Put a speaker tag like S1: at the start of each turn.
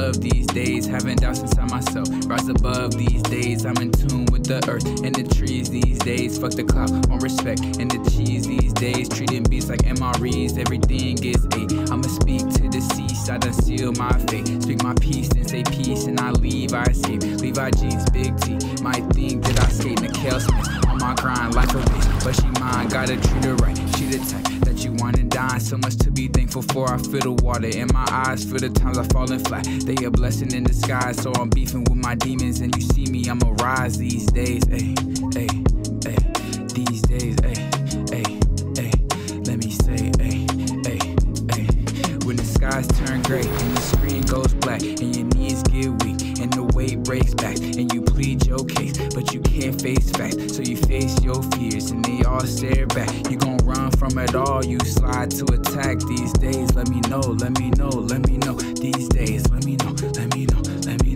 S1: love these days, having doubts inside myself. Rise above these days, I'm in tune with the earth and the trees these days. Fuck the clout, on respect and the cheese these days. Treating beats like MREs, everything gets A. I'ma speak to the cease, I done seal my fate. Speak my peace and say peace, and I leave, I escape. Levi G's, Big T, might think that I skate. Nickel Smith, on my grind like a bitch, but she mine, gotta treat her right. She the type that you want and dine. So much to be thankful for, I feel the water in my eyes. For the times I fallen flat, they a blessing in disguise. So I'm beefing with my demons, and you see me, I'ma rise these days. Ayy, ayy, ayy, these days. Ayy, ayy, ayy, let me say, ayy, ayy, ayy. When the skies turn gray and the screen goes black and your knees get weak and the weight breaks back and you plead your case, but you can't face facts, so you face your fears and they all stare back. You gon' run from it all, you slide to attack these days. Let me know, let me know, let me know these days. Let me know, let me know, let me